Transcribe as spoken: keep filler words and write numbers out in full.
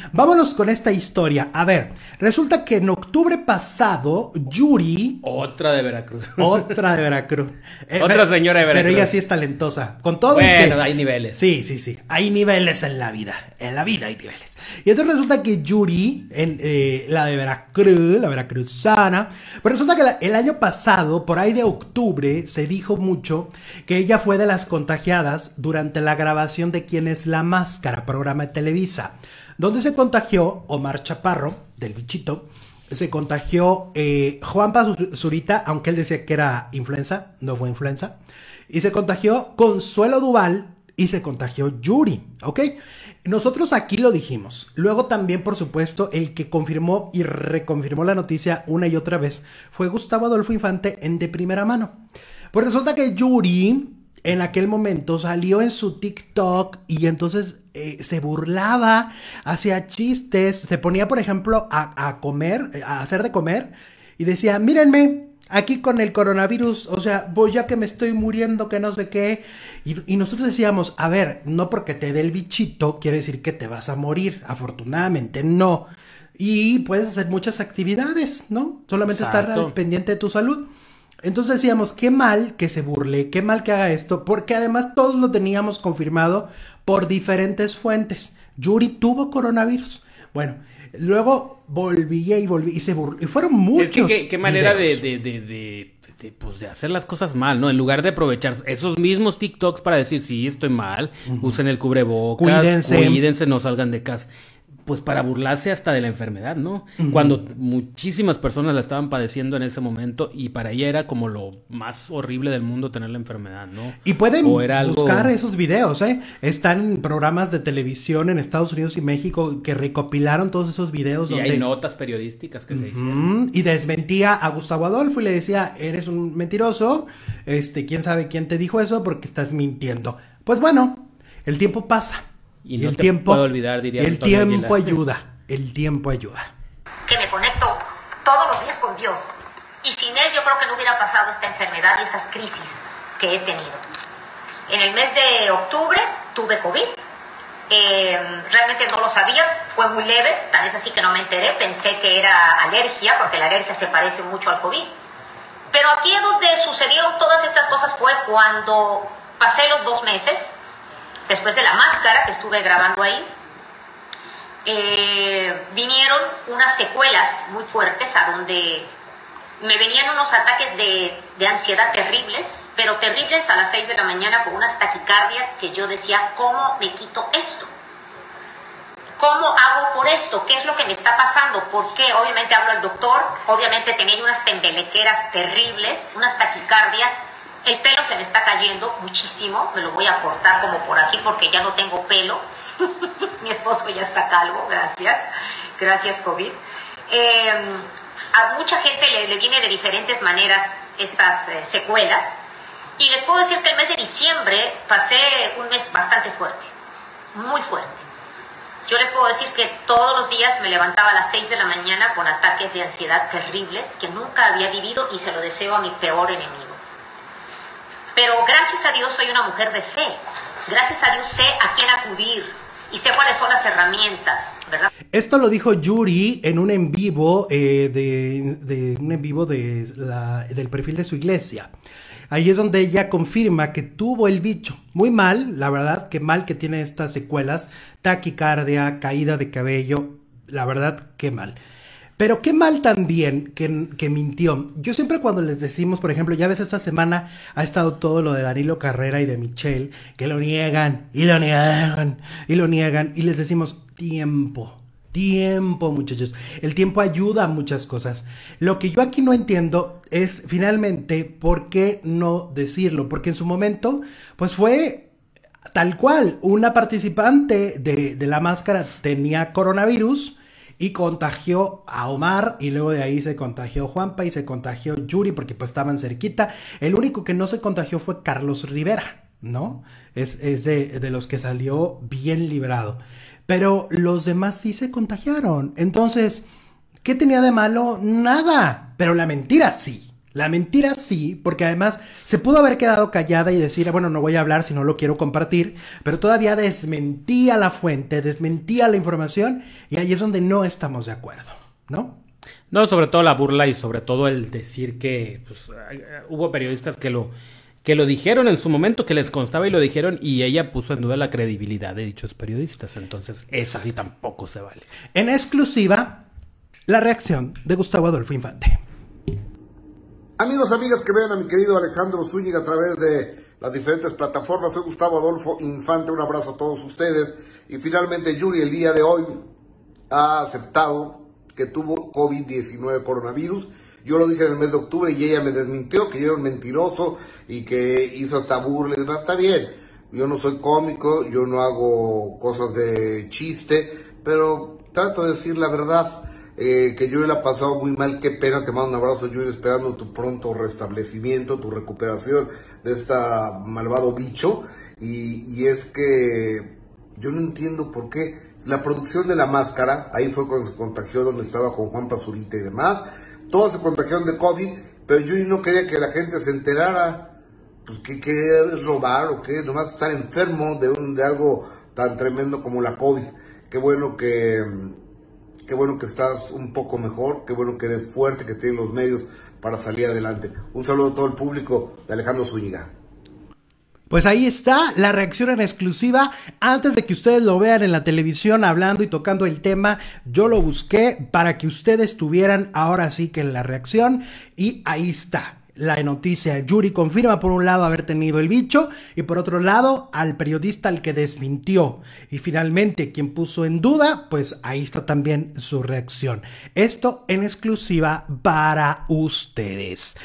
vámonos con esta historia. A ver, resulta que en octubre pasado, Yuri... Otra de Veracruz. Otra de Veracruz. Eh, Otra señora de Veracruz. Pero ella sí es talentosa. Con todo bueno, y que... hay niveles. Sí, sí, sí. Hay niveles en la vida. En la vida hay niveles. Y entonces resulta que Yuri, en, eh, la de Veracruz, la veracruzana, pues resulta que la, el año pasado, por ahí de octubre, se dijo mucho que ella fue de las contagiadas durante la grabación de ¿Quién es la máscara?, programa de Televisa, donde se contagió Omar Chaparro, del Bichito, se contagió eh, Juanpa Zurita, aunque él decía que era influenza, no fue influenza, y se contagió Consuelo Duval y se contagió Yuri, ¿ok? Nosotros aquí lo dijimos. Luego también, por supuesto, el que confirmó y reconfirmó la noticia una y otra vez fue Gustavo Adolfo Infante en de primera mano. Pues resulta que Yuri en aquel momento salió en su TikTok y entonces eh, se burlaba, hacía chistes, se ponía, por ejemplo, a, a comer, a hacer de comer y decía, mírenme, aquí con el coronavirus, o sea, voy ya que me estoy muriendo, que no sé qué. Y, y nosotros decíamos, a ver, no porque te dé el bichito quiere decir que te vas a morir. Afortunadamente no. Y puedes hacer muchas actividades, ¿no? Solamente Exacto. estar al pendiente de tu salud. Entonces decíamos, qué mal que se burle, qué mal que haga esto, porque además todos lo teníamos confirmado por diferentes fuentes. Yuri tuvo coronavirus. Bueno, luego volvía y volvía y se burló. Y fueron muchos. Es que qué, qué manera de, de, de, de, de, pues de hacer las cosas mal, ¿no? En lugar de aprovechar esos mismos TikToks para decir, sí, estoy mal, uh-huh. usen el cubrebocas, cuídense. cuídense, no salgan de casa. Pues para burlarse hasta de la enfermedad, ¿no? Uh-huh. Cuando muchísimas personas la estaban padeciendo en ese momento y para ella era como lo más horrible del mundo tener la enfermedad, ¿no? Y pueden buscar algo... esos videos, ¿eh? Están programas de televisión en Estados Unidos y México que recopilaron todos esos videos. Y donde... hay notas periodísticas que uh-huh. se hicieron. Y desmentía a Gustavo Adolfo y le decía, eres un mentiroso, este, quién sabe quién te dijo eso porque estás mintiendo. Pues bueno, el tiempo pasa. Y, y no el te tiempo, puedo olvidar, diría el Antonio tiempo Aguilar. ayuda, el tiempo ayuda. Que me conecto todos los días con Dios y sin Él yo creo que no hubiera pasado esta enfermedad y esas crisis que he tenido. En el mes de octubre tuve COVID, eh, realmente no lo sabía, fue muy leve, tal vez así que no me enteré, pensé que era alergia, porque la alergia se parece mucho al COVID. Pero aquí es donde sucedieron todas estas cosas fue cuando pasé los dos meses, después de la máscara que estuve grabando ahí, eh, vinieron unas secuelas muy fuertes a donde me venían unos ataques de, de ansiedad terribles, pero terribles a las seis de la mañana con unas taquicardias que yo decía, ¿cómo me quito esto? ¿Cómo hago por esto? ¿Qué es lo que me está pasando? ¿Por qué? Obviamente hablo al doctor, obviamente tenía unas tembelequeras terribles, unas taquicardias. El pelo se me está cayendo muchísimo, me lo voy a cortar como por aquí porque ya no tengo pelo. Mi esposo ya está calvo, gracias, gracias COVID. Eh, a mucha gente le, le viene de diferentes maneras estas eh, secuelas y les puedo decir que el mes de diciembre pasé un mes bastante fuerte, muy fuerte. Yo les puedo decir que todos los días me levantaba a las seis de la mañana con ataques de ansiedad terribles que nunca había vivido y se lo deseo a mi peor enemigo. Pero gracias a Dios soy una mujer de fe. Gracias a Dios sé a quién acudir y sé cuáles son las herramientas, ¿verdad? Esto lo dijo Yuri en un en vivo, eh, de, de un en vivo de la, del perfil de su iglesia. Ahí es donde ella confirma que tuvo el bicho. Muy mal, la verdad, que mal que tiene estas secuelas. Taquicardia, caída de cabello. La verdad, qué mal. Pero qué mal también que, que mintió. Yo siempre cuando les decimos, por ejemplo, ya ves, esta semana ha estado todo lo de Danilo Carrera y de Michelle, que lo niegan, y lo niegan, y lo niegan, y les decimos tiempo, tiempo, muchachos. El tiempo ayuda a muchas cosas. Lo que yo aquí no entiendo es, finalmente, ¿por qué no decirlo? Porque en su momento, pues fue tal cual, una participante de, de la máscara tenía coronavirus, y contagió a Omar y luego de ahí se contagió Juanpa y se contagió Yuri porque pues estaban cerquita. El único que no se contagió fue Carlos Rivera, ¿no? Es, es de, de los que salió bien librado. Pero los demás sí se contagiaron. Entonces, ¿qué tenía de malo? Nada. Pero la mentira sí. La mentira sí, porque además se pudo haber quedado callada y decir, bueno, no voy a hablar si no lo quiero compartir, pero todavía desmentía la fuente, desmentía la información, y ahí es donde no estamos de acuerdo, ¿no? No, sobre todo la burla y sobre todo el decir que pues, hubo periodistas que lo, que lo dijeron en su momento, que les constaba y lo dijeron, y ella puso en duda la credibilidad de dichos periodistas, entonces eso sí tampoco se vale. En exclusiva, la reacción de Gustavo Adolfo Infante. Amigos, amigas que vean a mi querido Alejandro Zúñiga a través de las diferentes plataformas, soy Gustavo Adolfo Infante, un abrazo a todos ustedes. Y finalmente Yuri el día de hoy ha aceptado que tuvo COVID diecinueve, coronavirus. Yo lo dije en el mes de octubre y ella me desmintió, que yo era un mentiroso y que hizo hasta burla y demás. Está bien, yo no soy cómico, yo no hago cosas de chiste, pero trato de decir la verdad. Eh, que Yuri la ha pasado muy mal, qué pena, te mando un abrazo Yuri, esperando tu pronto restablecimiento, tu recuperación de este malvado bicho, y, y es que yo no entiendo por qué, la producción de la máscara, ahí fue cuando se contagió, donde estaba con Juan Pazurita y demás, todos se contagiaron de COVID, pero Yuri no quería que la gente se enterara, pues que quería robar o qué, nomás estar enfermo de, un, de algo tan tremendo como la COVID. Qué bueno que... Qué bueno que estás un poco mejor, qué bueno que eres fuerte, que tienes los medios para salir adelante. Un saludo a todo el público de Alejandro Zúñiga. Pues ahí está la reacción en exclusiva. Antes de que ustedes lo vean en la televisión hablando y tocando el tema, yo lo busqué para que ustedes tuvieran ahora sí que la reacción, y ahí está la noticia. Yuri confirma por un lado haber tenido el bicho y por otro lado al periodista al que desmintió, y finalmente quien puso en duda, pues ahí está también su reacción. Esto en exclusiva para ustedes.